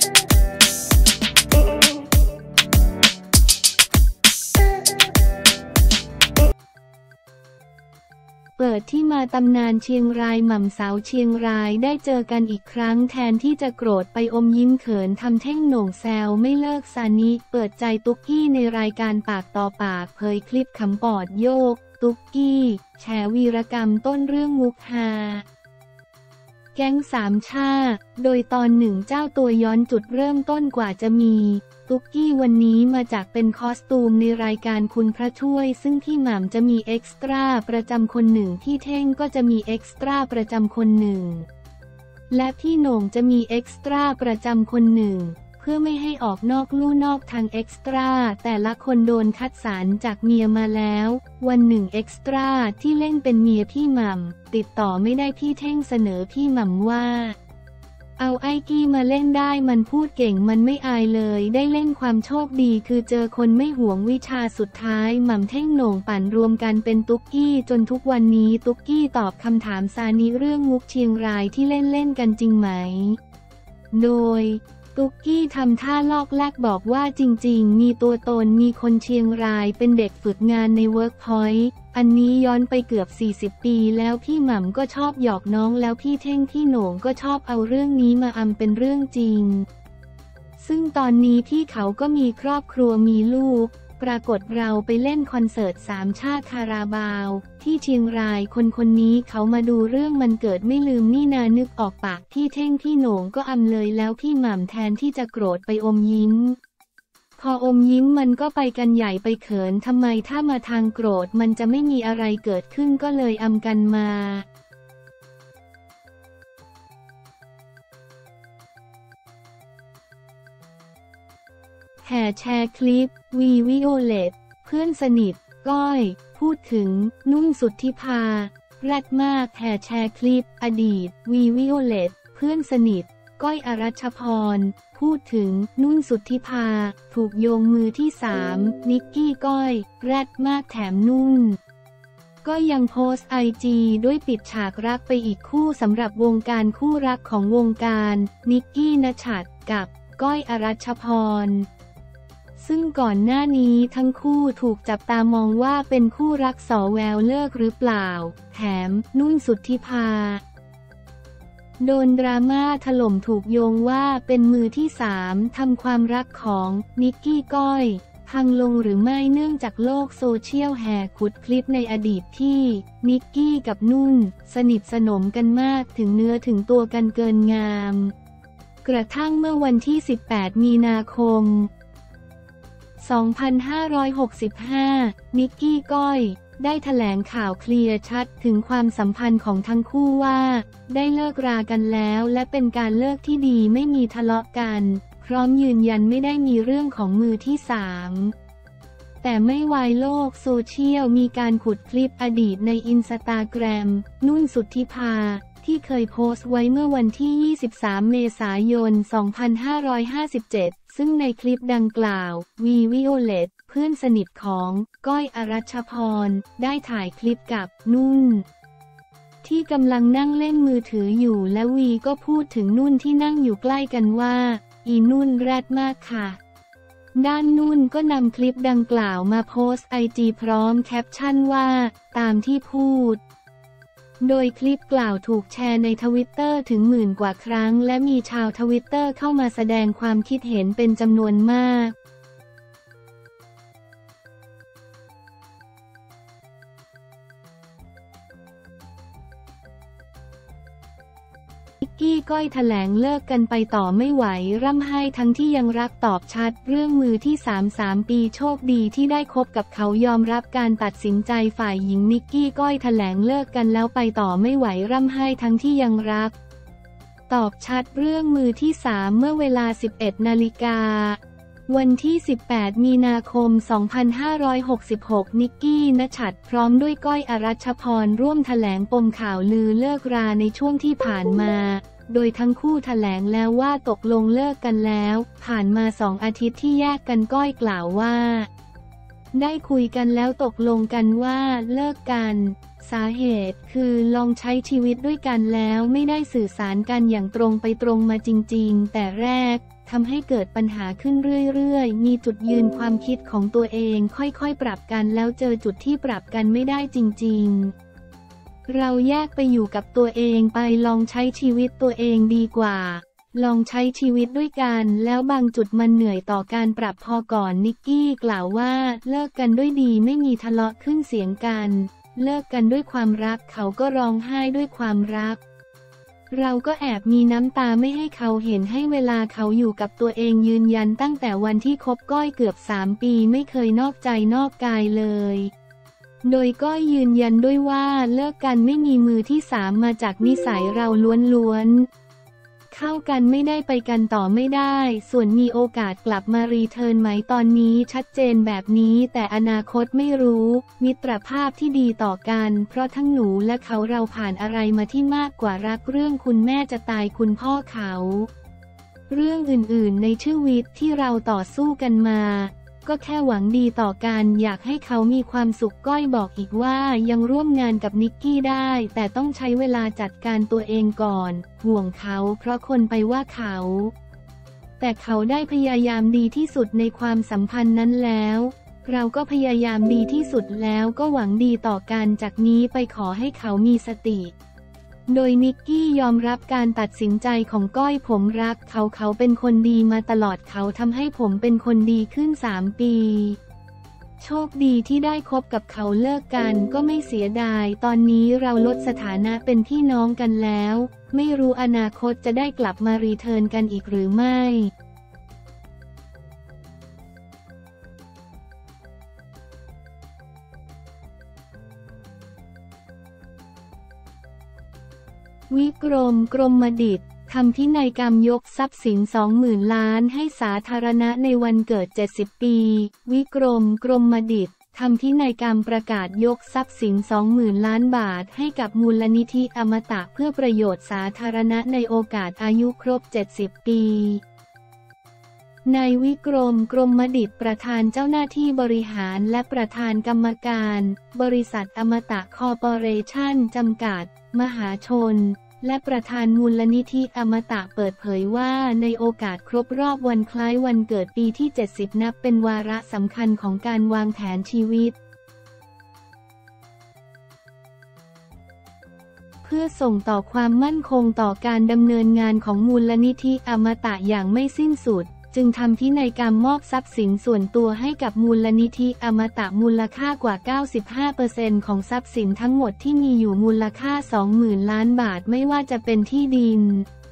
เปิดที่มาตำนานเชียงรายหม่ำสาวเชียงรายได้เจอกันอีกครั้งแทนที่จะโกรธไปอมยิ้มเขินทำแท่งโหน่งแซวไม่เลิกซานิเปิดใจตุ๊กกี้ในรายการปากต่อปากเผยคลิปขำปอดโยกตุ๊กกี้แฉวีรกรรมต้นเรื่องมุกฮาแก๊งสามชาโดยตอนหนึ่งเจ้าตัวย้อนจุดเริ่มต้นกว่าจะมีตุ๊กกี้วันนี้มาจากเป็นคอสตูมในรายการคุณพระช่วยซึ่งพี่หม่ำจะมีเอ็กซ์ตร้าประจำคนหนึ่งพี่เท่งก็จะมีเอ็กซ์ตร้าประจำคนหนึ่งและพี่โหน่งจะมีเอ็กซ์ตร้าประจำคนหนึ่งเพื่อไม่ให้ออกนอกลู่นอกทางเอ็กซ์ตร้าแต่ละคนโดนคัดสรรจากเมียมาแล้ววันหนึ่งเอ็กซ์ตร้าที่เล่นเป็นเมียพี่หม่ำติดต่อไม่ได้พี่เท่งเสนอพี่หม่ำว่าเอาไอ้กี้มาเล่นได้มันพูดเก่งมันไม่อายเลยได้เล่นความโชคดีคือเจอคนไม่หวงวิชาสุดท้ายหม่ำเท่งโหน่งปั่นรวมกันเป็นตุ๊กกี้จนทุกวันนี้ตุ๊กกี้ตอบคำถามซานิเรื่องมุกเชียงรายที่เล่นกันจริงไหมโดยตุ๊กกี้ทำท่าลอกแลกบอกว่าจริงๆมีตัวตนมีคนเชียงรายเป็นเด็กฝึกงานในเวิร์กพอยต์อันนี้ย้อนไปเกือบ40 ปีแล้วพี่หม่ำก็ชอบหยอกน้องแล้วพี่เท่งพี่โหน่งก็ชอบเอาเรื่องนี้มาอำเป็นเรื่องจริงซึ่งตอนนี้พี่เขาก็มีครอบครัวมีลูกปรากฏเราไปเล่นคอนเสิร์ตสามชาติคาราบาวที่เชียงรายคนนี้เขามาดูเรื่องมันเกิดไม่ลืมนี่นานึกออกปากพี่เท่งพี่โหน่งก็อำเลยแล้วพี่หม่ำแทนที่จะโกรธไปอมยิ้มพออมยิ้มมันก็ไปกันใหญ่ไปเขินทำไมถ้ามาทางโกรธมันจะไม่มีอะไรเกิดขึ้นก็เลยอำกันมาแห่แชร์คลิปวีวิโอเลตเพื่อนสนิทก้อยพูดถึงนุ่นสุทธิภาแรดมากแห่แชร์คลิปอดีตวีวิโอเลตเพื่อนสนิทก้อยอรัชพรพูดถึงนุ่นสุทธิภาถูกโยงมือที่3นิกกี้ก้อยแรดมากแถมนุ่นก็ยังโพสต์IGด้วยปิดฉากรักไปอีกคู่สำหรับวงการคู่รักของวงการนิกกี้ณชัดกับก้อยอรัชพรซึ่งก่อนหน้านี้ทั้งคู่ถูกจับตามองว่าเป็นคู่รักสอแววเลิกหรือเปล่าแถมนุ่นสุทธิภาโดนดราม่าถล่มถูกโยงว่าเป็นมือที่3ทำความรักของนิกกี้ก้อยพังลงหรือไม่เนื่องจากโลกโซเชียลแห่ขุดคลิปในอดีตที่นิกกี้กับนุ่นสนิทสนมกันมากถึงเนื้อถึงตัวกันเกินงามกระทั่งเมื่อวันที่18 มีนาคม 2565 นิกกี้ก้อยได้แถลงข่าวเคลียร์ชัดถึงความสัมพันธ์ของทั้งคู่ว่าได้เลิกรากันแล้วและเป็นการเลิกที่ดีไม่มีทะเลาะกันพร้อมยืนยันไม่ได้มีเรื่องของมือที่3แต่ไม่วายโลกโซเชียลมีการขุดคลิปอดีตในอินสตาแกรมนุ่นสุทธิภาที่เคยโพสต์ไว้เมื่อวันที่23 เมษายน 2557ซึ่งในคลิปดังกล่าววีวิโอเลตเพื่อนสนิทของก้อยอรัชพรได้ถ่ายคลิปกับนุ่นที่กำลังนั่งเล่นมือถืออยู่และวีก็พูดถึงนุ่นที่นั่งอยู่ใกล้กันว่าอีนุ่นแรดมากค่ะด้านนุ่นก็นำคลิปดังกล่าวมาโพสต์IGพร้อมแคปชั่นว่าตามที่พูดโดยคลิปกล่าวถูกแชร์ในทวิตเตอร์ถึง10,000 กว่าครั้งและมีชาวทวิตเตอร์เข้ามาแสดงความคิดเห็นเป็นจำนวนมากนิกกี้ก้อยแถลงเลิกกันไปต่อไม่ไหวร่ำไห้ทั้งที่ยังรักตอบชัดเรื่องมือที่3 ปีโชคดีที่ได้คบกับเขายอมรับการตัดสินใจฝ่ายหญิงนิกกี้ก้อยแถลงเลิกกันแล้วไปต่อไม่ไหวร่ำไห้ทั้งที่ยังรักตอบชัดเรื่องมือที่3เมื่อเวลา 11 นาฬิกาวันที่18 มีนาคม 2566นิกกี้ณชัดพร้อมด้วยก้อยอรัชพรร่วมแถลงปมข่าวลือเลิกราในช่วงที่ผ่านมาโดยทั้งคู่แถลงแล้วว่าตกลงเลิกกันแล้วผ่านมา2 อาทิตย์ที่แยกกันก้อยกล่าวว่าได้คุยกันแล้วตกลงกันว่าเลิกกันสาเหตุคือลองใช้ชีวิตด้วยกันแล้วไม่ได้สื่อสารกันอย่างตรงไปตรงมาจริงๆแต่แรกทำให้เกิดปัญหาขึ้นเรื่อยๆมีจุดยืนความคิดของตัวเองค่อยๆปรับกันแล้วเจอจุดที่ปรับกันไม่ได้จริงๆเราแยกไปอยู่กับตัวเองไปลองใช้ชีวิตตัวเองดีกว่าลองใช้ชีวิตด้วยกันแล้วบางจุดมันเหนื่อยต่อการปรับพอก่อนนิกกี้กล่าวว่าเลิกกันด้วยดีไม่มีทะเลาะขึ้นเสียงกันเลิกกันด้วยความรักเขาก็ร้องไห้ด้วยความรักเราก็แอบมีน้ำตาไม่ให้เขาเห็นให้เวลาเขาอยู่กับตัวเองยืนยันตั้งแต่วันที่คบก้อยเกือบ3 ปีไม่เคยนอกใจนอกกายเลยโดยก้อยยืนยันด้วยว่าเลิกกันไม่มีมือที่3มาจากนิสัยเราล้วนๆเข้ากันไม่ได้ไปกันต่อไม่ได้ส่วนมีโอกาสกลับมารีเทิร์นไหมตอนนี้ชัดเจนแบบนี้แต่อนาคตไม่รู้มิตรภาพที่ดีต่อกันเพราะทั้งหนูและเขาเราผ่านอะไรมาที่มากกว่ารักเรื่องคุณแม่จะตายคุณพ่อเขาเรื่องอื่นๆในชีวิตที่เราต่อสู้กันมาก็แค่หวังดีต่อกันอยากให้เขามีความสุขก้อยบอกอีกว่ายังร่วมงานกับนิกกี้ได้แต่ต้องใช้เวลาจัดการตัวเองก่อนห่วงเขาเพราะคนไปว่าเขาแต่เขาได้พยายามดีที่สุดในความสัมพันธ์นั้นแล้วเราก็พยายามดีที่สุดแล้วก็หวังดีต่อกันจากนี้ไปขอให้เขามีสติโดยนิกกี้ยอมรับการตัดสินใจของก้อยผมรักเขาเป็นคนดีมาตลอดเขาทำให้ผมเป็นคนดีขึ้น3 ปีโชคดีที่ได้คบกับเขาเลิกกันก็ไม่เสียดายตอนนี้เราลดสถานะเป็นพี่น้องกันแล้วไม่รู้อนาคตจะได้กลับมารีเทิร์นกันอีกหรือไม่วิกรมกรมดิษฐ์ทำพินัยกรรมยกทรัพย์สิน 20,000 ล้านให้สาธารณะในวันเกิด70 ปีวิกรมกรมดิษฐ์ทำพินัยกรรมประกาศยกทรัพย์สิน 20,000 ล้านบาทให้กับมูลนิธิอมตะเพื่อประโยชน์สาธารณะในโอกาสอายุครบ70 ปีนายวิกรมกรมดิษฐ์ประธานเจ้าหน้าที่บริหารและประธานกรรมการบริษัทอมตะคอร์ปอเรชั่นจำกัดมหาชนและประธานมูลนิธิอมตะเปิดเผยว่าในโอกาสครบรอบวันคล้ายวันเกิดปีที่70นับเป็นวาระสำคัญของการวางแผนชีวิตเพื่อส่งต่อความมั่นคงต่อการดำเนินงานของมูลนิธิอมตะอย่างไม่สิ้นสุดจึงทำพินัยกรรมมอบทรัพย์สินส่วนตัวให้กับมูลนิธิอมตะมูลค่ากว่า 95% ของทรัพย์สินทั้งหมดที่มีอยู่มูลค่า 20,000 ล้านบาทไม่ว่าจะเป็นที่ดิน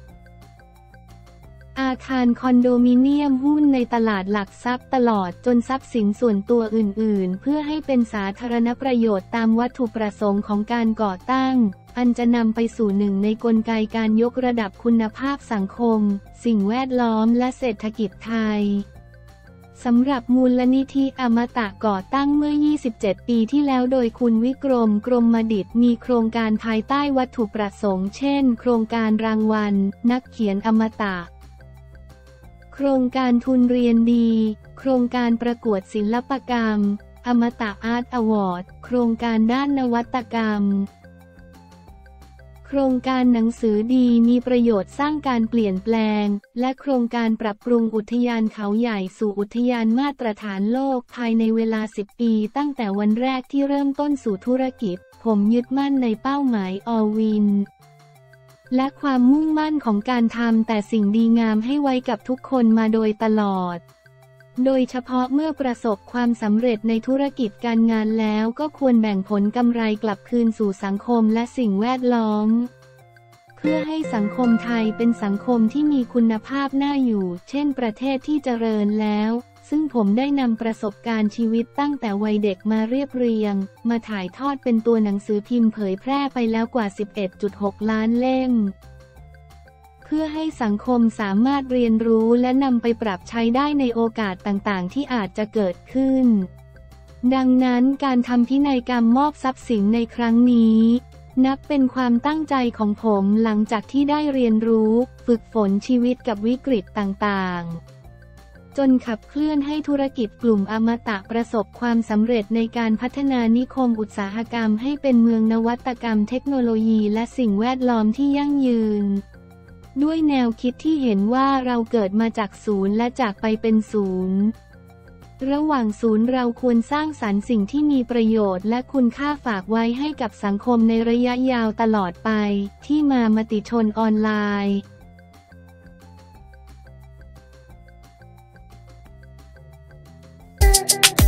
อาคารคอนโดมิเนียมหุ้นในตลาดหลักทรัพย์ตลอดจนทรัพย์สินส่วนตัวอื่นๆเพื่อให้เป็นสาธารณประโยชน์ตามวัตถุประสงค์ของการก่อตั้งอันจะนำไปสู่หนึ่งในกลไกการยกระดับคุณภาพสังคมสิ่งแวดล้อมและเศรษฐกิจไทยสำหรับมูลนิธิอมตะก่อตั้งเมื่อ 27 ปีที่แล้วโดยคุณวิกรมกรมดิษฐ์มีโครงการภายใต้วัตถุประสงค์เช่นโครงการรางวัลนักเขียนอมตะโครงการทุนเรียนดีโครงการประกวดศิลปกรรมอมตะอาร์ตอวอร์ดโครงการด้านนวัตกรรมโครงการหนังสือดีมีประโยชน์สร้างการเปลี่ยนแปลงและโครงการปรับปรุงอุทยานเขาใหญ่สู่อุทยานมาตรฐานโลกภายในเวลา10 ปีตั้งแต่วันแรกที่เริ่มต้นสู่ธุรกิจผมยึดมั่นในเป้าหมายออลวินและความมุ่งมั่นของการทำแต่สิ่งดีงามให้ไว้กับทุกคนมาโดยตลอดโดยเฉพาะเมื่อประสบความสำเร็จในธุรกิจการงานแล้วก็ควรแบ่งผลกำไรกลับคืนสู่สังคมและสิ่งแวดล้อมเพื่อให้สังคมไทยเป็นสังคมที่มีคุณภาพน่าอยู่เช่นประเทศที่เจริญแล้วซึ่งผมได้นำประสบการณ์ชีวิตตั้งแต่วัยเด็กมาเรียบเรียงมาถ่ายทอดเป็นตัวหนังสือพิมพ์เผยแพร่ไปแล้วกว่า 11.6 ล้านเล่มเพื่อให้สังคมสามารถเรียนรู้และนำไปปรับใช้ได้ในโอกาสต่างๆที่อาจจะเกิดขึ้นดังนั้นการทำพินัยกรรมมอบทรัพย์สินในครั้งนี้นับเป็นความตั้งใจของผมหลังจากที่ได้เรียนรู้ฝึกฝนชีวิตกับวิกฤตต่างๆจนขับเคลื่อนให้ธุรกิจกลุ่มอมตะประสบความสำเร็จในการพัฒนานิคมอุตสาหกรรมให้เป็นเมืองนวัตกรรมเทคโนโลยีและสิ่งแวดล้อมที่ยั่งยืนด้วยแนวคิดที่เห็นว่าเราเกิดมาจากศูนย์และจากไปเป็นศูนย์ระหว่างศูนย์เราควรสร้างสรรค์สิ่งที่มีประโยชน์และคุณค่าฝากไว้ให้กับสังคมในระยะยาวตลอดไปที่มามติชนออนไลน์